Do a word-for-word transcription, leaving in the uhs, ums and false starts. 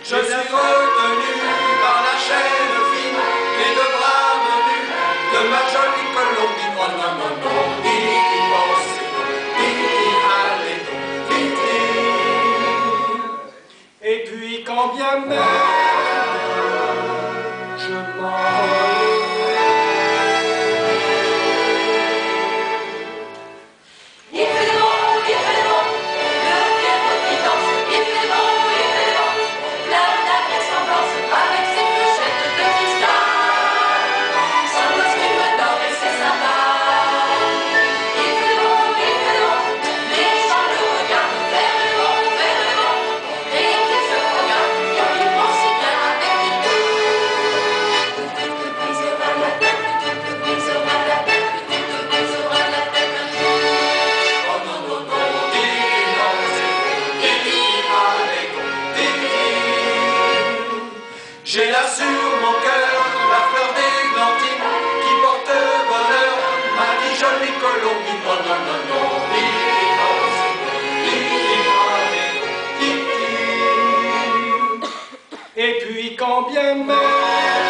Je suis retenu par la chaîne fine et de bras menus de ma jolie Colombine. Oh non, non, non, Didi, pensez donc, Didi, allez donc, Didi. Et puis quand bien même je m'envolais, il fait beau, il fait beau, le piano qui danse, il fait beau, il fait beau, la dernière semblance avec ses clochettes de cristal, son costume d'or et ses sandales. Il fait beau, il fait beau, les gens le regardent vers le haut, vers le haut, et qu'ils se regardent, car ils vont si bien avec les deux. Tu te briseras la tête, tu te briseras la tête, tu te briseras la tête un jour. oh non, non, non, Didi, non, c'est bon, Didi, allez donc, Didi. J'ai là sur mon cœur la fleur d'églantine qui porte bonheur, ma dit jolie Colombine. Oh non, non, non, Didi, non, c'est bon, Didi, allez donc, Didi. Et puis quand bien même